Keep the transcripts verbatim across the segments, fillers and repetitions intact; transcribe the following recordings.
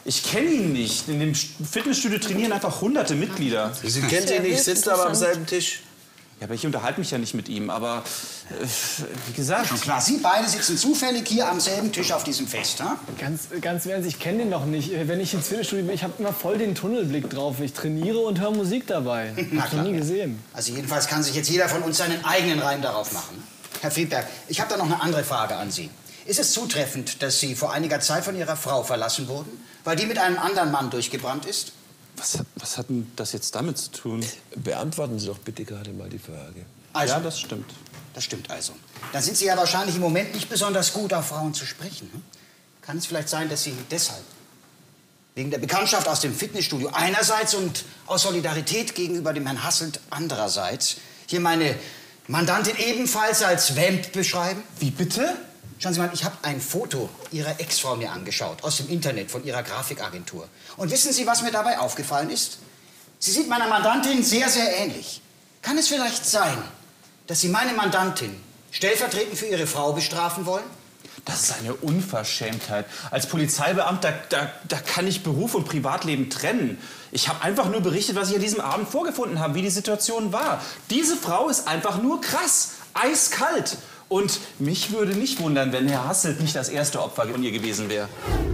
Ich kenne ihn nicht. In dem Fitnessstudio trainieren einfach hunderte Mitglieder. Sie kennt ihn nicht, sitzt aber am selben Tisch. Ja, aber ich unterhalte mich ja nicht mit ihm, aber äh, wie gesagt... Schon klar, Sie beide sitzen zufällig hier am selben Tisch auf diesem Fest, ha? Ganz, ganz im Ernst, ich kenne den noch nicht. Wenn ich ins Fitnessstudio bin, ich habe immer voll den Tunnelblick drauf. Ich trainiere und höre Musik dabei. Na Hab ich noch nie gesehen. Also jedenfalls kann sich jetzt jeder von uns seinen eigenen Reim darauf machen. Herr Friedberg, ich habe da noch eine andere Frage an Sie. Ist es zutreffend, dass Sie vor einiger Zeit von Ihrer Frau verlassen wurden, weil die mit einem anderen Mann durchgebrannt ist? Was, was hat denn das jetzt damit zu tun? Beantworten Sie doch bitte gerade mal die Frage. Also, ja, das stimmt. Das stimmt also. Dann sind Sie ja wahrscheinlich im Moment nicht besonders gut auf Frauen zu sprechen. Hm? Kann es vielleicht sein, dass Sie deshalb, wegen der Bekanntschaft aus dem Fitnessstudio einerseits und aus Solidarität gegenüber dem Herrn Hasselt andererseits, hier meine Mandantin ebenfalls als Vamp beschreiben? Wie bitte? Schauen Sie mal, ich habe ein Foto Ihrer Ex-Frau mir angeschaut, aus dem Internet, von Ihrer Grafikagentur. Und wissen Sie, was mir dabei aufgefallen ist? Sie sieht meiner Mandantin sehr, sehr ähnlich. Kann es vielleicht sein, dass Sie meine Mandantin stellvertretend für Ihre Frau bestrafen wollen? Das ist eine Unverschämtheit. Als Polizeibeamter, da, da kann ich Beruf und Privatleben trennen. Ich habe einfach nur berichtet, was ich an diesem Abend vorgefunden habe, wie die Situation war. Diese Frau ist einfach nur krass, eiskalt. Und mich würde nicht wundern, wenn Herr Hasselt nicht das erste Opfer von ihr gewesen wäre.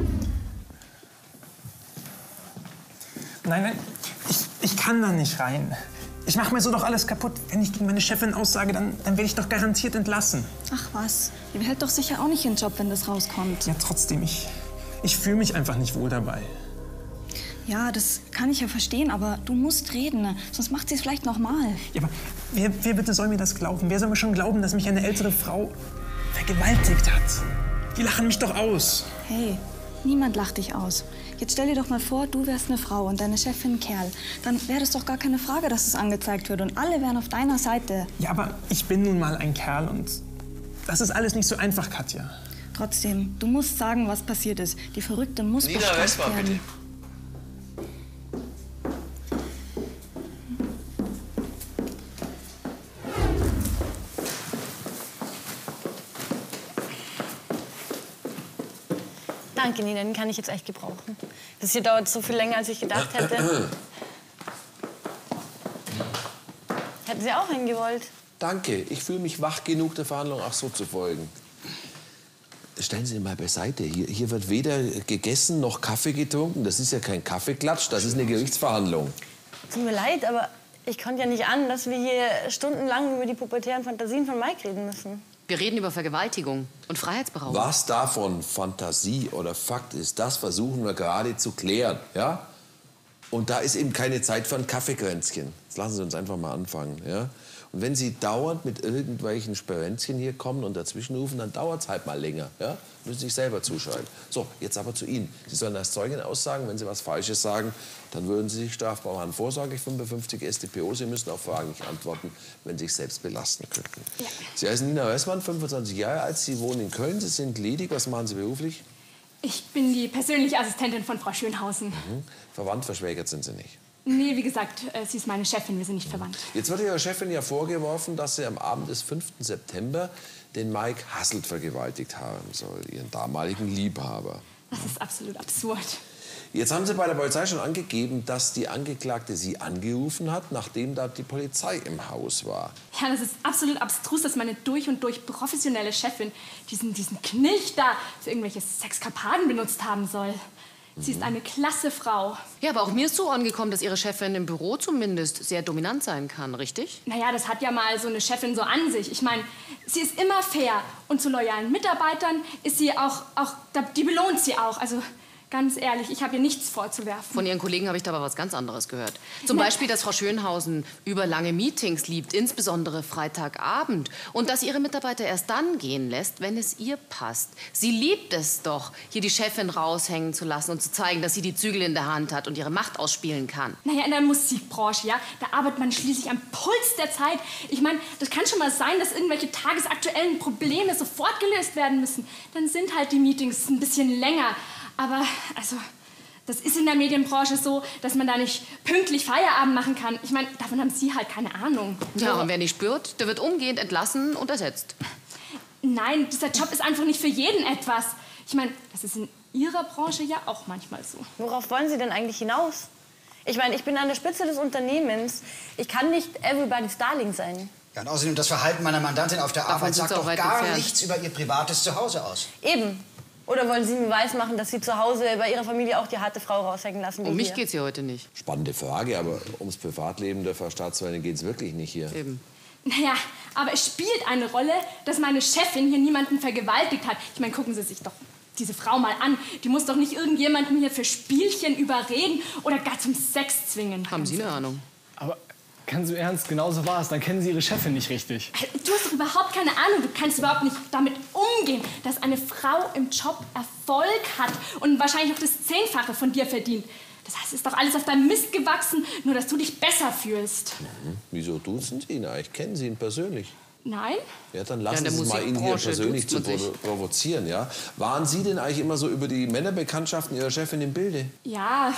Nein, nein, ich, ich kann da nicht rein. Ich mache mir so doch alles kaputt. Wenn ich gegen meine Chefin aussage, dann, dann werde ich doch garantiert entlassen. Ach was, ihr behält doch sicher auch nicht ihren Job, wenn das rauskommt. Ja, trotzdem, ich, ich fühle mich einfach nicht wohl dabei. Ja, das kann ich ja verstehen, aber du musst reden, sonst macht sie es vielleicht noch mal. Ja, aber wer, wer bitte soll mir das glauben? Wer soll mir schon glauben, dass mich eine ältere Frau vergewaltigt hat? Die lachen mich doch aus. Hey, niemand lacht dich aus. Jetzt stell dir doch mal vor, du wärst eine Frau und deine Chefin ein Kerl. Dann wäre das doch gar keine Frage, dass es angezeigt wird und alle wären auf deiner Seite. Ja, aber ich bin nun mal ein Kerl und das ist alles nicht so einfach, Katja. Trotzdem, du musst sagen, was passiert ist. Die Verrückte muss Nina, bestraft Westmann, werden. bitte. Danke, Nina, den kann ich jetzt echt gebrauchen. Das hier dauert so viel länger, als ich gedacht hätte. Hätten Sie auch einen gewollt? Danke, ich fühle mich wach genug, der Verhandlung auch so zu folgen. Stellen Sie ihn mal beiseite. Hier, hier wird weder gegessen noch Kaffee getrunken. Das ist ja kein Kaffeeklatsch, das ist eine Gerichtsverhandlung. Tut mir leid, aber ich konnte ja nicht an, dass wir hier stundenlang über die pubertären Fantasien von Mike reden müssen. Wir reden über Vergewaltigung und Freiheitsberaubung. Was davon Fantasie oder Fakt ist, das versuchen wir gerade zu klären. Ja? Und da ist eben keine Zeit für ein Kaffeekränzchen. Jetzt lassen Sie uns einfach mal anfangen. Ja? Und wenn Sie dauernd mit irgendwelchen Sperenzchen hier kommen und dazwischen rufen, dann dauert es halt mal länger. Ja? Müssen Sie sich selber zuschalten. So, jetzt aber zu Ihnen. Sie sollen als Zeugin aussagen. Wenn Sie was Falsches sagen, dann würden Sie sich strafbar machen. Vorsorglich fünfundfünfzig S t p O. Sie müssen auf Fragen nicht antworten, wenn Sie sich selbst belasten könnten. Ja. Sie heißen Nina Westmann, fünfundzwanzig Jahre alt. Sie wohnen in Köln. Sie sind ledig. Was machen Sie beruflich? Ich bin die persönliche Assistentin von Frau Schönhausen. Mhm. Verwandt, verschwägert sind Sie nicht. Nee, wie gesagt, äh, sie ist meine Chefin, wir sind nicht verwandt. Jetzt wird Ihrer Chefin ja vorgeworfen, dass sie am Abend des fünften September den Mike Hasselt vergewaltigt haben soll, Ihren damaligen Liebhaber. Das ist absolut absurd. Jetzt haben Sie bei der Polizei schon angegeben, dass die Angeklagte Sie angerufen hat, nachdem da die Polizei im Haus war. Ja, das ist absolut abstrus, dass meine durch und durch professionelle Chefin diesen, diesen Knilch da für irgendwelche Sexkapaden benutzt haben soll. Sie ist eine klasse Frau. Ja, aber auch mir ist so angekommen, dass Ihre Chefin im Büro zumindest sehr dominant sein kann, richtig? Naja, das hat ja mal so eine Chefin so an sich. Ich meine, sie ist immer fair. Und zu loyalen Mitarbeitern ist sie auch, auch die belohnt sie auch. Also ganz ehrlich, ich habe ihr nichts vorzuwerfen. Von Ihren Kollegen habe ich da aber was ganz anderes gehört. Zum Na, Beispiel, dass Frau Schönhausen überlange Meetings liebt, insbesondere Freitagabend. Und dass sie ihre Mitarbeiter erst dann gehen lässt, wenn es ihr passt. Sie liebt es doch, hier die Chefin raushängen zu lassen und zu zeigen, dass sie die Zügel in der Hand hat und ihre Macht ausspielen kann. Naja, in der Musikbranche, ja, da arbeitet man schließlich am Puls der Zeit. Ich meine, das kann schon mal sein, dass irgendwelche tagesaktuellen Probleme sofort gelöst werden müssen. Dann sind halt die Meetings ein bisschen länger. Aber, also, das ist in der Medienbranche so, dass man da nicht pünktlich Feierabend machen kann. Ich meine, davon haben Sie halt keine Ahnung. Ja, und wer nicht spürt, der wird umgehend entlassen und ersetzt. Nein, dieser Job ist einfach nicht für jeden etwas. Ich meine, das ist in Ihrer Branche ja auch manchmal so. Worauf wollen Sie denn eigentlich hinaus? Ich meine, ich bin an der Spitze des Unternehmens. Ich kann nicht everybody's darling sein. Ja, und außerdem, das Verhalten meiner Mandantin auf der Davon Arbeit sind sagt Sie auch doch weit gar entfernt. nichts über ihr privates Zuhause aus. Eben. Oder wollen Sie mir weismachen, dass Sie zu Hause bei Ihrer Familie auch die harte Frau raushängen lassen? wie Um mich hier? geht's hier heute nicht. Spannende Frage, aber ums Privatleben der Frau Staatsanwältin geht es wirklich nicht hier. Eben. Naja, aber es spielt eine Rolle, dass meine Chefin hier niemanden vergewaltigt hat. Ich meine, gucken Sie sich doch diese Frau mal an. Die muss doch nicht irgendjemanden hier für Spielchen überreden oder gar zum Sex zwingen. Haben Sie eine Ahnung? Aber ganz im Ernst, genau so war es. Dann kennen Sie Ihre Chefin nicht richtig. Du hast doch überhaupt keine Ahnung. Du kannst überhaupt nicht damit umgehen, dass eine Frau im Job Erfolg hat und wahrscheinlich auch das Zehnfache von dir verdient. Das heißt, es ist doch alles auf deinem Mist gewachsen, nur dass du dich besser fühlst. Mhm. Wieso duzen Sie ihn eigentlich? Kennen Sie ihn persönlich? Nein? Ja, dann Ja, lassen in der Sie es mal, ihn hier Musikbranche persönlich zu duzt man provo sich. provozieren. Ja? Waren Sie denn eigentlich immer so über die Männerbekanntschaften Ihrer Chefin im Bilde? Ja,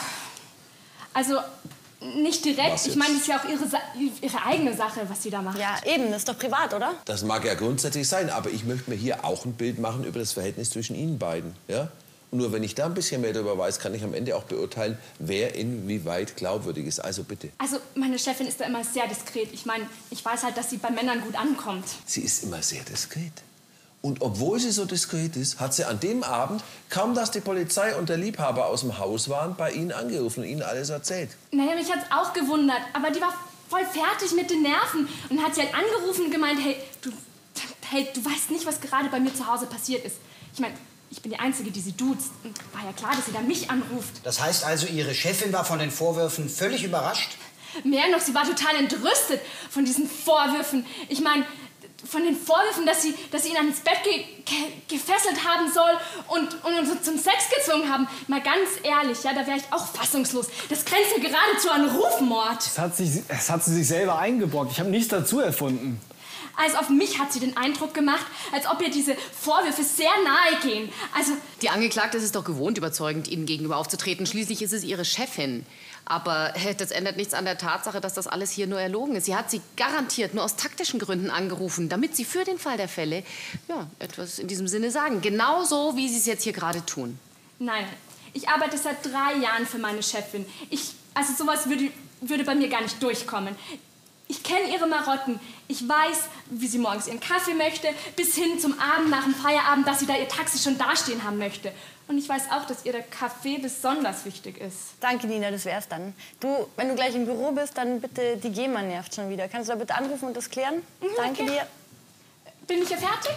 also nicht direkt. Was Ich jetzt? meine, das ist ja auch ihre, Sa ihre eigene Sache, was sie da macht. Ja, eben. Das ist doch privat, oder? Das mag ja grundsätzlich sein, aber ich möchte mir hier auch ein Bild machen über das Verhältnis zwischen Ihnen beiden. Ja? Und nur wenn ich da ein bisschen mehr darüber weiß, kann ich am Ende auch beurteilen, wer inwieweit glaubwürdig ist. Also bitte. Also meine Chefin ist da immer sehr diskret. Ich meine, ich weiß halt, dass sie bei Männern gut ankommt. Sie ist immer sehr diskret. Und obwohl sie so diskret ist, hat sie an dem Abend, kaum dass die Polizei und der Liebhaber aus dem Haus waren, bei Ihnen angerufen und Ihnen alles erzählt. Naja, mich hat's auch gewundert. Aber die war voll fertig mit den Nerven. Und hat sie halt angerufen und gemeint, hey, du, hey, du weißt nicht, was gerade bei mir zu Hause passiert ist. Ich meine, ich bin die Einzige, die sie duzt. Und war ja klar, dass sie dann mich anruft. Das heißt also, Ihre Chefin war von den Vorwürfen völlig überrascht? Mehr noch, sie war total entrüstet von diesen Vorwürfen. Ich meine, von den Vorwürfen, dass sie, dass sie ihn ans Bett ge ge gefesselt haben soll und, und uns zum Sex gezwungen haben. Mal ganz ehrlich, ja, da wäre ich auch fassungslos. Das grenzt ja geradezu an Rufmord. Das hat, sich, das hat sie sich selber eingebrockt. Ich habe nichts dazu erfunden. Also auf mich hat sie den Eindruck gemacht, als ob ihr diese Vorwürfe sehr nahe gehen. Also Die Angeklagte ist es doch gewohnt, überzeugend Ihnen gegenüber aufzutreten. Schließlich ist es Ihre Chefin. Aber äh, das ändert nichts an der Tatsache, dass das alles hier nur erlogen ist. Sie hat Sie garantiert nur aus taktischen Gründen angerufen, damit Sie für den Fall der Fälle ja, etwas in diesem Sinne sagen. Genauso, wie Sie es jetzt hier gerade tun. nein, ich arbeite seit drei Jahren für meine Chefin. Ich, also sowas würde, würde bei mir gar nicht durchkommen. Ich kenne ihre Marotten. Ich weiß, wie sie morgens ihren Kaffee möchte, bis hin zum Abend nach dem Feierabend, dass sie da ihr Taxi schon dastehen haben möchte. Und ich weiß auch, dass ihr der Kaffee besonders wichtig ist. Danke, Nina, das wär's dann. Du, wenn du gleich im Büro bist, dann bitte, die GEMA nervt schon wieder. Kannst du da bitte anrufen und das klären? Mhm, Danke okay. dir. Bin ich ja fertig?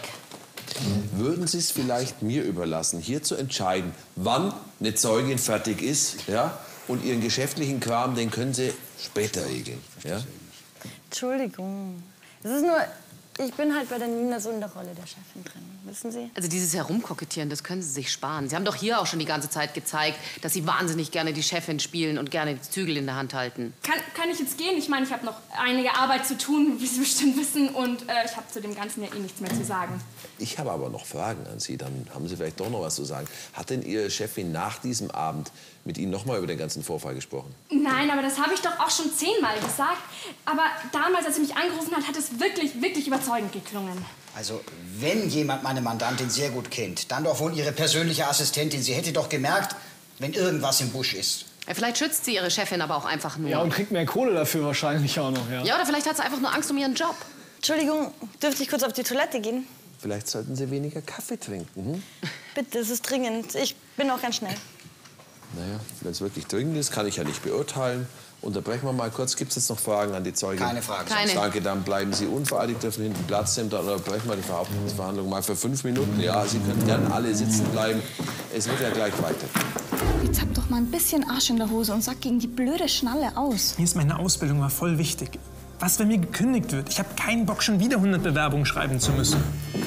Würden Sie es vielleicht mir überlassen, hier zu entscheiden, wann eine Zeugin fertig ist, ja? Und Ihren geschäftlichen Kram, den können Sie später regeln, ja? Entschuldigung. Es ist nur, ich bin halt bei der Nina so in der Rolle der Chefin drin, wissen Sie? Also dieses Herumkokettieren, das können Sie sich sparen. Sie haben doch hier auch schon die ganze Zeit gezeigt, dass Sie wahnsinnig gerne die Chefin spielen und gerne die Zügel in der Hand halten. Kann, kann ich jetzt gehen? Ich meine, ich habe noch einige Arbeit zu tun, wie Sie bestimmt wissen. Und äh, ich habe zu dem Ganzen ja eh nichts mehr zu sagen. Ich habe aber noch Fragen an Sie, dann haben Sie vielleicht doch noch was zu sagen. Hat denn Ihre Chefin nach diesem Abend mit Ihnen noch mal über den ganzen Vorfall gesprochen? Nein, aber das habe ich doch auch schon zehnmal gesagt. Aber damals, als sie mich angerufen hat, hat es wirklich, wirklich überzeugend geklungen. Also, wenn jemand meine Mandantin sehr gut kennt, dann doch wohl ihre persönliche Assistentin. Sie hätte doch gemerkt, wenn irgendwas im Busch ist. Ja, vielleicht schützt sie ihre Chefin aber auch einfach nur. Ja, und kriegt mehr Kohle dafür wahrscheinlich auch noch, ja. Ja, oder vielleicht hat sie einfach nur Angst um ihren Job. Entschuldigung, dürfte ich kurz auf die Toilette gehen? Vielleicht sollten Sie weniger Kaffee trinken, hm? Bitte, es ist dringend. Ich bin auch ganz schnell. Naja, wenn es wirklich dringend ist, kann ich ja nicht beurteilen. Unterbrechen wir mal kurz. Gibt es jetzt noch Fragen an die Zeugin? Keine Fragen. Keine. Danke, dann bleiben Sie unvereidigt, dürfen hinten Platz nehmen. Dann unterbrechen wir die Verhaftungsverhandlung mal für fünf Minuten. Ja, Sie können gern alle sitzen bleiben. Es wird ja gleich weiter. Jetzt hab doch mal ein bisschen Arsch in der Hose und sag gegen die blöde Schnalle aus. Mir ist meine Ausbildung mal voll wichtig. Was, wenn mir gekündigt wird? Ich habe keinen Bock, schon wieder hundert Bewerbungen schreiben zu müssen.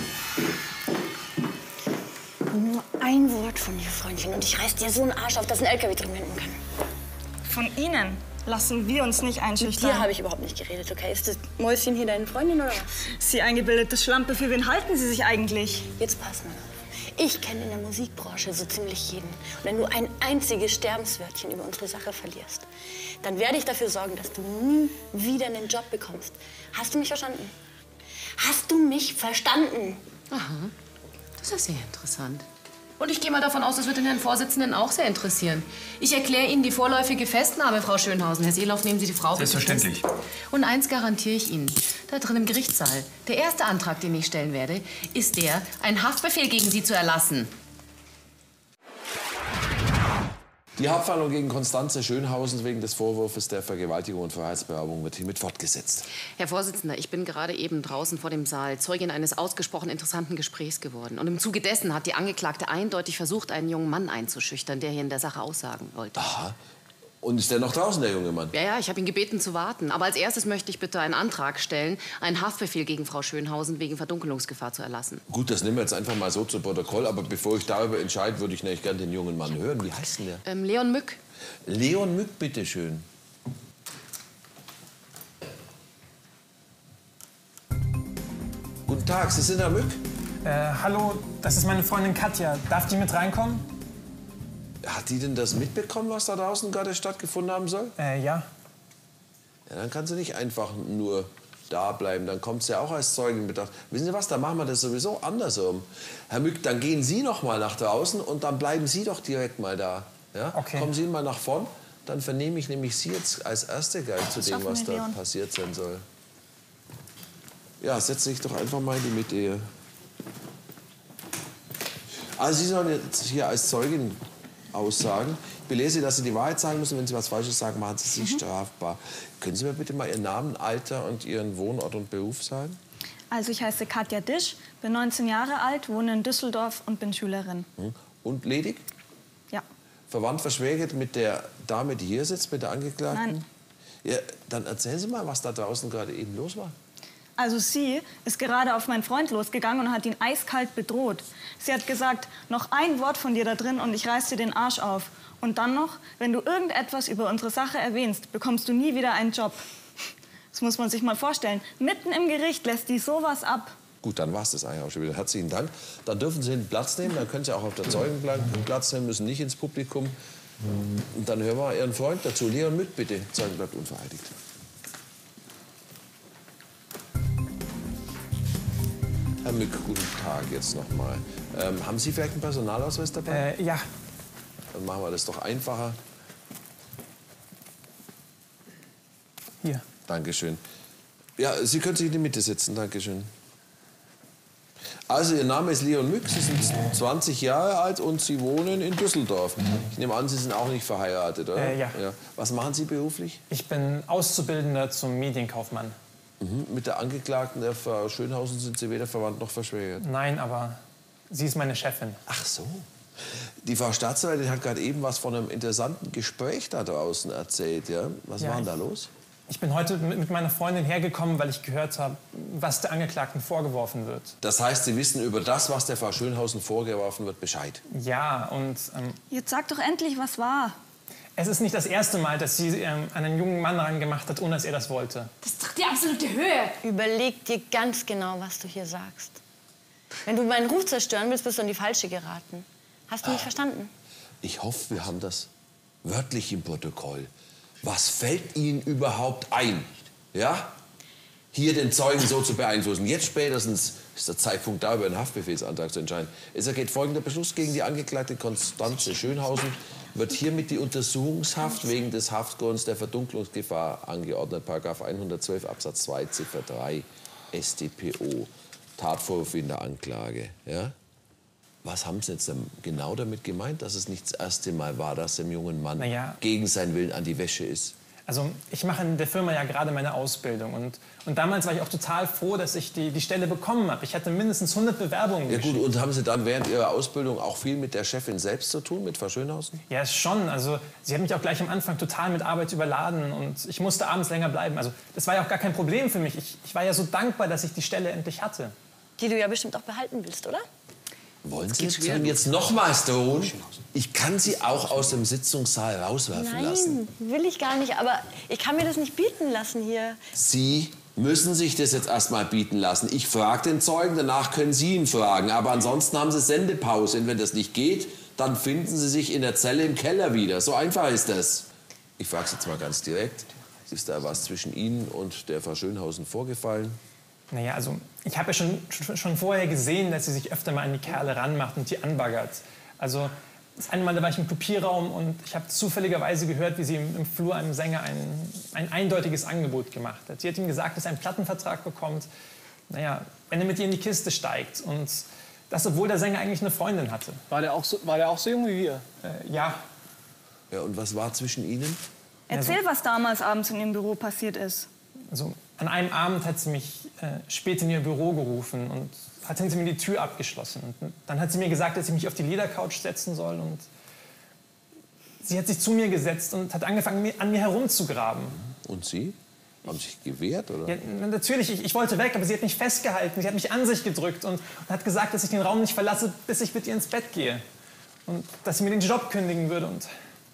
Nur ein Wort von dir, Freundchen, und ich reiß dir so einen Arsch auf, dass ein L K W drin wenden kann. Von Ihnen lassen wir uns nicht Mit einschüchtern. dir habe ich überhaupt nicht geredet, okay? Ist das Mäuschen hier deine Freundin oder was? Sie eingebildete Schlampe, für wen halten Sie sich eigentlich? Jetzt pass mal auf. Ich kenne in der Musikbranche so ziemlich jeden. Und wenn du ein einziges Sterbenswörtchen über unsere Sache verlierst, dann werde ich dafür sorgen, dass du nie wieder einen Job bekommst. Hast du mich verstanden? Hast du mich verstanden? Aha, das ist ja sehr interessant. Und ich gehe mal davon aus, das wird den Herrn Vorsitzenden auch sehr interessieren. Ich erkläre Ihnen die vorläufige Festnahme, Frau Schönhausen. Herr Seeloff, nehmen Sie die Frau bitte Selbstverständlich. fest. Und eins garantiere ich Ihnen, da drin im Gerichtssaal, der erste Antrag, den ich stellen werde, ist der, einen Haftbefehl gegen Sie zu erlassen. Die Hauptverhandlung gegen Constanze Schönhausen wegen des Vorwurfs der Vergewaltigung und Freiheitsberaubung wird hiermit fortgesetzt. Herr Vorsitzender, ich bin gerade eben draußen vor dem Saal Zeugin eines ausgesprochen interessanten Gesprächs geworden. Und im Zuge dessen hat die Angeklagte eindeutig versucht, einen jungen Mann einzuschüchtern, der hier in der Sache aussagen wollte. Aha. Und ist der noch draußen, der junge Mann? Ja, ja, ich habe ihn gebeten zu warten. Aber als erstes möchte ich bitte einen Antrag stellen, einen Haftbefehl gegen Frau Schönhausen wegen Verdunkelungsgefahr zu erlassen. Gut, das nehmen wir jetzt einfach mal so zu Protokoll. Aber bevor ich darüber entscheide, würde ich nämlich gerne den jungen Mann hören. Wie heißt denn der? Ähm, Leon Mück. Leon Mück, bitteschön. Guten Tag, Sie sind Herr Mück? Äh, hallo, das ist meine Freundin Katja. Darf die mit reinkommen? Hat die denn das mitbekommen, was da draußen gerade stattgefunden haben soll? Äh, ja. Ja, dann kann sie nicht einfach nur da bleiben. Dann kommt sie ja auch als Zeugin mit. Wissen Sie was, dann machen wir das sowieso andersrum. Herr Mück, dann gehen Sie noch mal nach draußen und dann bleiben Sie doch direkt mal da. Ja? Okay. Kommen Sie mal nach vorn, dann vernehme ich nämlich Sie jetzt als Erste gleich zu dem, was da passiert sein soll. Ja, setz dich doch einfach mal in die Mitte hier. Also Sie sollen jetzt hier als Zeugin aussagen. Ich belese, dass Sie die Wahrheit sagen müssen. Wenn Sie was Falsches sagen, machen Sie sich mhm. strafbar. Können Sie mir bitte mal Ihren Namen, Alter und Ihren Wohnort und Beruf sagen? Also ich heiße Katja Disch, bin neunzehn Jahre alt, wohne in Düsseldorf und bin Schülerin. Und ledig? Ja. Verwandt, verschwägert mit der Dame, die hier sitzt, mit der Angeklagten? Nein. Ja, dann erzählen Sie mal, was da draußen gerade eben los war. Also sie ist gerade auf meinen Freund losgegangen und hat ihn eiskalt bedroht. Sie hat gesagt, noch ein Wort von dir da drin und ich reiß dir den Arsch auf. Und dann noch, wenn du irgendetwas über unsere Sache erwähnst, bekommst du nie wieder einen Job. Das muss man sich mal vorstellen. Mitten im Gericht lässt die sowas ab. Gut, dann war's das eigentlich auch schon wieder. Herzlichen Dank. Dann dürfen Sie Platz nehmen, dann können Sie auch auf der Zeugenbank Platz nehmen, müssen nicht ins Publikum. Und dann hören wir Ihren Freund dazu. Leon Mück, bitte. Zeugen bleibt unvereidigt. Herr Mück, guten Tag jetzt noch mal. Ähm, haben Sie vielleicht einen Personalausweis dabei? Äh, ja. Dann machen wir das doch einfacher. Hier. Dankeschön. Ja, Sie können sich in die Mitte setzen. Dankeschön. Also, Ihr Name ist Leon Mück, Sie sind zwanzig Jahre alt und Sie wohnen in Düsseldorf. Ich nehme an, Sie sind auch nicht verheiratet, oder? Äh, ja. ja. Was machen Sie beruflich? Ich bin Auszubildender zum Medienkaufmann. Mhm. Mit der Angeklagten, der Frau Schönhausen, sind Sie weder verwandt noch verschwägert? Nein, aber sie ist meine Chefin. Ach so. Die Frau Staatsanwältin hat gerade eben was von einem interessanten Gespräch da draußen erzählt. Ja? Was Ja, war denn ich- da los? Ich bin heute mit meiner Freundin hergekommen, weil ich gehört habe, was der Angeklagten vorgeworfen wird. Das heißt, Sie wissen über das, was der Frau Schönhausen vorgeworfen wird, Bescheid. Ja, und ähm, Jetzt sag doch endlich, was war. es ist nicht das erste Mal, dass sie ähm, einen jungen Mann rangemacht hat, ohne dass er das wollte. Das ist doch die absolute Höhe. Überleg dir ganz genau, was du hier sagst. Wenn du meinen Ruf zerstören willst, bist du in die Falsche geraten. Hast du mich verstanden? Ich hoffe, wir haben das wörtlich im Protokoll. Was fällt Ihnen überhaupt ein, ja? Hier den Zeugen so zu beeinflussen? Jetzt spätestens ist der Zeitpunkt da, über einen Haftbefehlsantrag zu entscheiden. Es ergeht folgender Beschluss gegen die Angeklagte Constanze Schönhausen. Wird hiermit die Untersuchungshaft wegen des Haftgrunds der Verdunkelungsgefahr angeordnet. Paragraph hundertzwölf Absatz zwei Ziffer drei S t P O. Tatvorwurf in der Anklage. Ja? Was haben Sie jetzt denn genau damit gemeint, dass es nicht das erste Mal war, dass dem jungen Mann Naja. gegen seinen Willen an die Wäsche ist? Also ich mache in der Firma ja gerade meine Ausbildung. Und, und damals war ich auch total froh, dass ich die, die Stelle bekommen habe. Ich hatte mindestens hundert Bewerbungen Ja gut, geschickt. und haben Sie dann während Ihrer Ausbildung auch viel mit der Chefin selbst zu tun, mit Frau Schönhausen? Ja, schon. Also sie hat mich auch gleich am Anfang total mit Arbeit überladen. Und ich musste abends länger bleiben. Also das war ja auch gar kein Problem für mich. Ich, ich war ja so dankbar, dass ich die Stelle endlich hatte. Die du ja bestimmt auch behalten willst, oder? Wollen Sie jetzt, jetzt nochmals drohen? Ich kann Sie auch aus dem Sitzungssaal rauswerfen Nein, lassen. will ich gar nicht. Aber ich kann mir das nicht bieten lassen hier. Sie müssen sich das jetzt erst mal bieten lassen. Ich frage den Zeugen, danach können Sie ihn fragen. Aber ansonsten haben Sie Sendepause. Und wenn das nicht geht, dann finden Sie sich in der Zelle im Keller wieder. So einfach ist das. Ich frage Sie jetzt mal ganz direkt. Ist da was zwischen Ihnen und der Frau Schönhausen vorgefallen? Naja, also ich habe ja schon, schon, schon vorher gesehen, dass sie sich öfter mal an die Kerle ranmacht und die anbaggert. Also das eine Mal, da war ich im Kopierraum und ich habe zufälligerweise gehört, wie sie im, im Flur einem Sänger ein, ein eindeutiges Angebot gemacht hat. Sie hat ihm gesagt, dass er einen Plattenvertrag bekommt, naja, wenn er mit ihr in die Kiste steigt. Und das, obwohl der Sänger eigentlich eine Freundin hatte. War der auch so, war der auch so jung wie wir? Äh, ja. Ja, und was war zwischen ihnen? Erzähl, Also- was damals abends in ihrem Büro passiert ist. Also an einem Abend hat sie mich äh, spät in ihr Büro gerufen und hat hinter mir die Tür abgeschlossen. Und dann hat sie mir gesagt, dass ich mich auf die Ledercouch setzen soll. Und sie hat sich zu mir gesetzt und hat angefangen, mir- an mir herumzugraben. Und Sie? Haben sich gewehrt, oder? Ja, natürlich, ich, ich wollte weg, aber sie hat mich festgehalten. Sie hat mich an sich gedrückt und, und hat gesagt, dass ich den Raum nicht verlasse, bis ich mit ihr ins Bett gehe. Und dass sie mir den Job kündigen würde. Und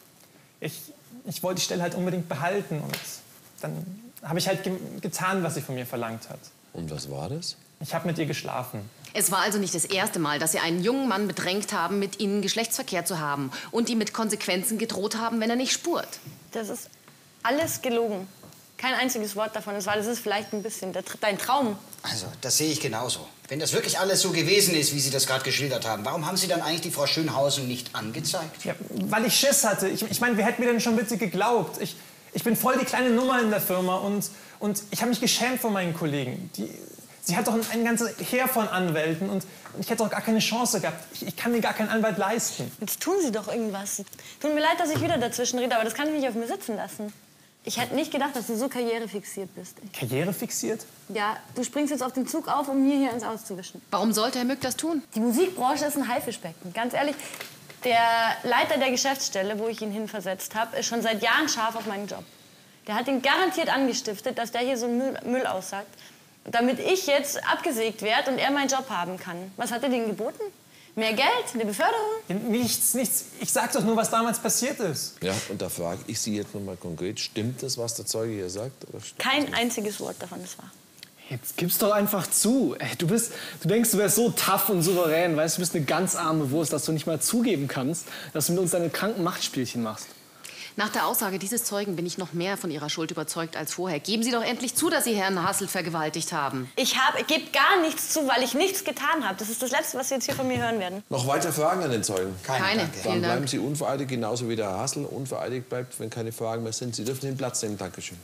ich, ich wollte die Stelle halt unbedingt behalten. Und dann habe ich halt ge getan, was sie von mir verlangt hat. Und was war das? Ich habe mit ihr geschlafen. Es war also nicht das erste Mal, dass Sie einen jungen Mann bedrängt haben, mit Ihnen Geschlechtsverkehr zu haben und ihm mit Konsequenzen gedroht haben, wenn er nicht spurt. Das ist alles gelogen. Kein einziges Wort davon. Das war, das ist vielleicht ein bisschen der, dein Traum. Also, das sehe ich genauso. Wenn das wirklich alles so gewesen ist, wie Sie das gerade geschildert haben, warum haben Sie dann eigentlich die Frau Schönhausen nicht angezeigt? Ja, weil ich Schiss hatte. Ich, ich meine, wer hätte mir denn schon bitte geglaubt? Ich, ich bin voll die kleine Nummer in der Firma und, und ich habe mich geschämt vor meinen Kollegen. Die, sie hat doch ein, ein ganzes Heer von Anwälten und ich hätte doch gar keine Chance gehabt. Ich, ich kann mir gar keinen Anwalt leisten. Jetzt tun Sie doch irgendwas. Tut mir leid, dass ich wieder dazwischen rede, aber das kann ich nicht auf mir sitzen lassen. Ich hätte nicht gedacht, dass du so karrierefixiert bist. Karrierefixiert? Ja, du springst jetzt auf den Zug auf, um mir hier ins Auszuwischen. Warum sollte Herr Mück das tun? Die Musikbranche ist ein Haifischbecken. Ganz ehrlich, der Leiter der Geschäftsstelle, wo ich ihn hinversetzt habe, ist schon seit Jahren scharf auf meinen Job. Der hat ihn garantiert angestiftet, dass der hier so Müll, Müll aussagt, damit ich jetzt abgesägt werde und er meinen Job haben kann. Was hat er denen geboten? Mehr Geld? Eine Beförderung? Ja, nichts, nichts. Ich sag doch nur, was damals passiert ist. Ja, und da frage ich Sie jetzt noch mal konkret, stimmt das, was der Zeuge hier sagt? Oder stimmt Kein das nicht? einziges Wort davon ist wahr. Jetzt gib's doch einfach zu. Ey, du, bist, du denkst, du wärst so tough und souverän. Weißt, du bist eine ganz arme Wurst, dass du nicht mal zugeben kannst, dass du mit uns deine kranken Machtspielchen machst. Nach der Aussage dieses Zeugen bin ich noch mehr von Ihrer Schuld überzeugt als vorher. Geben Sie doch endlich zu, dass Sie Herrn Hassel vergewaltigt haben. Ich habe, gebe gar nichts zu, weil ich nichts getan habe. Das ist das Letzte, was Sie jetzt hier von mir hören werden. Noch weitere Fragen an den Zeugen? Keine, Keine. danke. Dann Vielen bleiben Dank. Sie unvereidigt, genauso wie der Herr Hassel unvereidigt bleibt, wenn keine Fragen mehr sind. Sie dürfen den Platz nehmen. Dankeschön.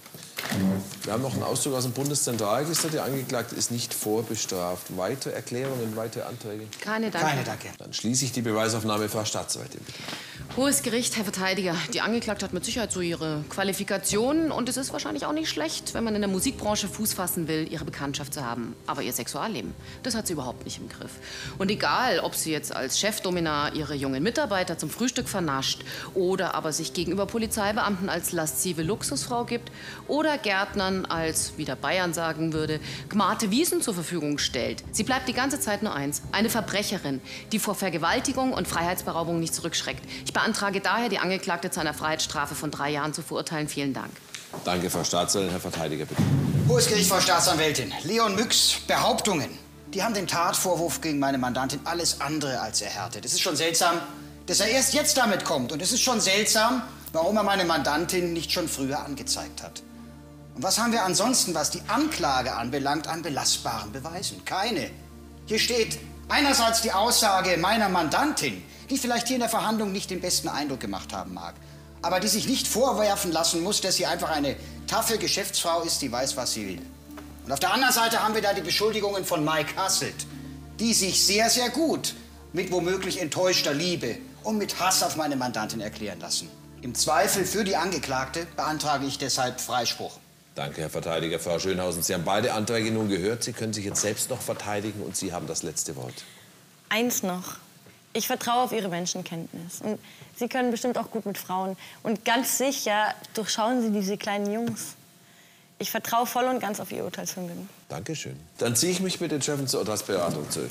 Wir haben noch einen Auszug aus dem Bundeszentralregister. Der Angeklagte ist nicht vorbestraft. Weitere Erklärungen, weitere Anträge? Keine Danke. Keine, danke. Dann schließe ich die Beweisaufnahme. Frau Staatsanwältin, bitte. Hohes Gericht, Herr Verteidiger. Die Angeklagte hat mit Sicherheit so ihre Qualifikationen. Und es ist wahrscheinlich auch nicht schlecht, wenn man in der Musikbranche Fuß fassen will, ihre Bekanntschaft zu haben. Aber ihr Sexualleben, das hat sie überhaupt nicht im Griff. Und egal, ob sie jetzt als Chefdominar ihre jungen Mitarbeiter zum Frühstück vernascht oder aber sich gegenüber Polizeibeamten als laszive Luxusfrau gibt oder Gärtnern als, wie der Bayern sagen würde, gmate Wiesen zur Verfügung stellt. Sie bleibt die ganze Zeit nur eins, eine Verbrecherin, die vor Vergewaltigung und Freiheitsberaubung nicht zurückschreckt. Ich beantrage daher, die Angeklagte zu einer Freiheitsstrafe von drei Jahren zu verurteilen. Vielen Dank. Danke, Frau Staatsanwältin. Herr Verteidiger, bitte. Hohes Gericht, Frau Staatsanwältin. Leon Mücks Behauptungen, die haben den Tatvorwurf gegen meine Mandantin alles andere als erhärtet. Es ist schon seltsam, dass er erst jetzt damit kommt. Und es ist schon seltsam, warum er meine Mandantin nicht schon früher angezeigt hat. Und was haben wir ansonsten, was die Anklage anbelangt, an belastbaren Beweisen? Keine. Hier steht einerseits die Aussage meiner Mandantin, die vielleicht hier in der Verhandlung nicht den besten Eindruck gemacht haben mag, aber die sich nicht vorwerfen lassen muss, dass sie einfach eine taffe Geschäftsfrau ist, die weiß, was sie will. Und auf der anderen Seite haben wir da die Beschuldigungen von Mike Hasselt, die sich sehr, sehr gut mit womöglich enttäuschter Liebe und mit Hass auf meine Mandantin erklären lassen. Im Zweifel für die Angeklagte beantrage ich deshalb Freispruch. Danke, Herr Verteidiger. Frau Schönhausen, Sie haben beide Anträge nun gehört. Sie können sich jetzt selbst noch verteidigen und Sie haben das letzte Wort. Eins noch. Ich vertraue auf Ihre Menschenkenntnis. Und Sie können bestimmt auch gut mit Frauen. Und ganz sicher durchschauen Sie diese kleinen Jungs. Ich vertraue voll und ganz auf Ihr Urteilsvermögen. Dankeschön. Dann ziehe ich mich mit den Schöffen zur Urteilsberatung zurück.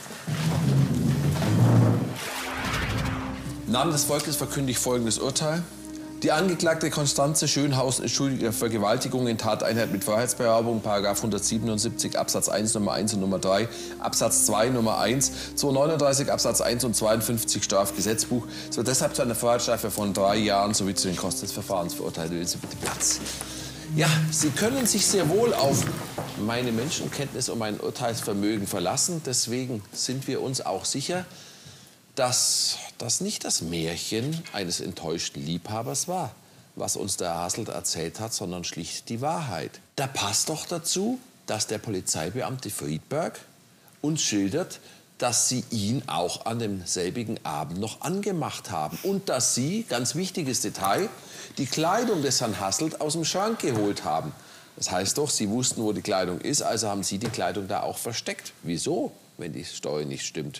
Im Namen des Volkes verkünde ich folgendes Urteil. Die Angeklagte Constanze Schönhausen ist schuldig der Vergewaltigung in Tateinheit mit Freiheitsberaubung, Paragraph hundertsiebenundsiebzig Absatz eins Nummer eins und Nummer drei, Absatz zwei Nummer eins, zweihundertneununddreißig Absatz eins und zweiundfünfzig Strafgesetzbuch. Es wird deshalb zu einer Freiheitsstrafe von drei Jahren sowie zu den Kosten des Verfahrens verurteilt. Wählen Sie bitte Platz. Ja, Sie können sich sehr wohl auf meine Menschenkenntnis und mein Urteilsvermögen verlassen. Deswegen sind wir uns auch sicher, dass das nicht das Märchen eines enttäuschten Liebhabers war, was uns der Herr Hasselt erzählt hat, sondern schlicht die Wahrheit. Da passt doch dazu, dass der Polizeibeamte Friedberg uns schildert, dass sie ihn auch an demselbigen Abend noch angemacht haben und dass sie, ganz wichtiges Detail, die Kleidung des Herrn Hasselt aus dem Schrank geholt haben. Das heißt doch, sie wussten, wo die Kleidung ist, also haben sie die Kleidung da auch versteckt. Wieso, wenn die Story nicht stimmt?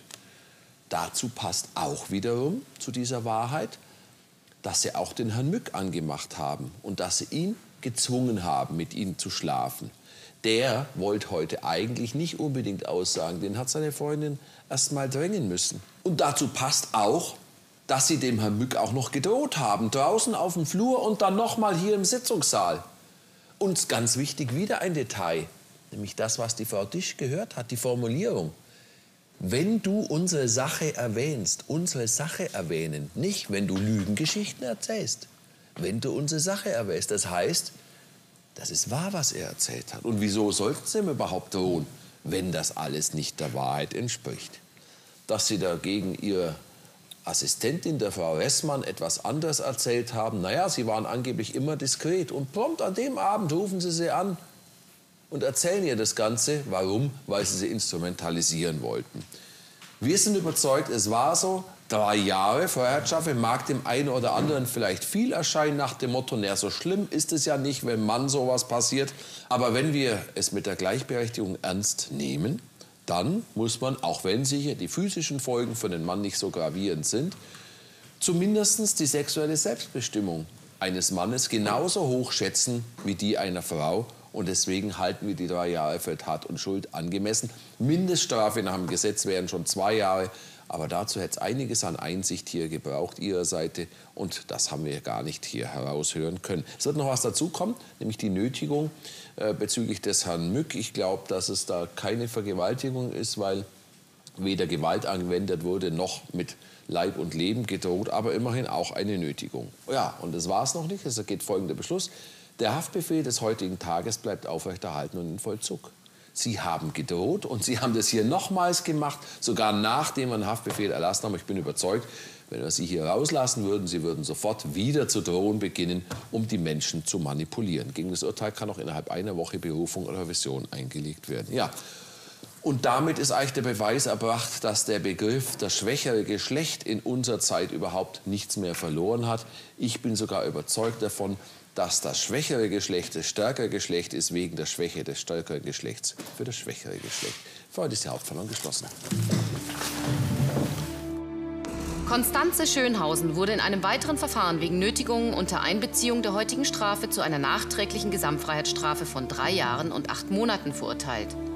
Dazu passt auch wiederum zu dieser Wahrheit, dass sie auch den Herrn Mück angemacht haben und dass sie ihn gezwungen haben, mit ihm zu schlafen. Der wollte heute eigentlich nicht unbedingt aussagen, den hat seine Freundin erst mal drängen müssen. Und dazu passt auch, dass sie dem Herrn Mück auch noch gedroht haben, draußen auf dem Flur und dann noch mal hier im Sitzungssaal. Und ganz wichtig, wieder ein Detail, nämlich das, was die Frau Tisch gehört hat, die Formulierung. Wenn du unsere Sache erwähnst, unsere Sache erwähnen, nicht wenn du Lügengeschichten erzählst, wenn du unsere Sache erwähnst. Das heißt, das ist wahr, was er erzählt hat. Und wieso sollten sie ihm überhaupt drohen, wenn das alles nicht der Wahrheit entspricht? Dass sie dagegen ihre Assistentin, der Frau Ressmann, etwas anderes erzählt haben, naja, sie waren angeblich immer diskret. Und prompt an dem Abend rufen sie sie an und erzählen ihr das Ganze. Warum? Weil sie sie instrumentalisieren wollten. Wir sind überzeugt, es war so. Drei Jahre Freiheitsstrafe mag dem einen oder anderen vielleicht viel erscheinen, nach dem Motto, na, so schlimm ist es ja nicht, wenn Mann sowas passiert. Aber wenn wir es mit der Gleichberechtigung ernst nehmen, dann muss man, auch wenn sicher die physischen Folgen für den Mann nicht so gravierend sind, zumindest die sexuelle Selbstbestimmung eines Mannes genauso hoch schätzen wie die einer Frau. Und deswegen halten wir die drei Jahre für Tat und Schuld angemessen. Mindeststrafe nach dem Gesetz wären schon zwei Jahre. Aber dazu hätte es einiges an Einsicht hier gebraucht, Ihrer Seite. Und das haben wir gar nicht hier heraushören können. Es wird noch was dazukommen, nämlich die Nötigung äh, bezüglich des Herrn Mück. Ich glaube, dass es da keine Vergewaltigung ist, weil weder Gewalt angewendet wurde, noch mit Leib und Leben gedroht, aber immerhin auch eine Nötigung. Ja, und das war es noch nicht. Es geht folgender Beschluss. Der Haftbefehl des heutigen Tages bleibt aufrechterhalten und in Vollzug. Sie haben gedroht und Sie haben das hier nochmals gemacht, sogar nachdem wir einen Haftbefehl erlassen haben. Ich bin überzeugt, wenn wir Sie hier rauslassen würden, Sie würden sofort wieder zu drohen beginnen, um die Menschen zu manipulieren. Gegen das Urteil kann auch innerhalb einer Woche Berufung oder Revision eingelegt werden. Ja. Und damit ist eigentlich der Beweis erbracht, dass der Begriff das schwächere Geschlecht in unserer Zeit überhaupt nichts mehr verloren hat. Ich bin sogar überzeugt davon, dass das schwächere Geschlecht das stärkere Geschlecht ist, wegen der Schwäche des stärkeren Geschlechts für das schwächere Geschlecht. Für heute ist die Hauptverhandlung geschlossen. Konstanze Schönhausen wurde in einem weiteren Verfahren wegen Nötigung unter Einbeziehung der heutigen Strafe zu einer nachträglichen Gesamtfreiheitsstrafe von drei Jahren und acht Monaten verurteilt.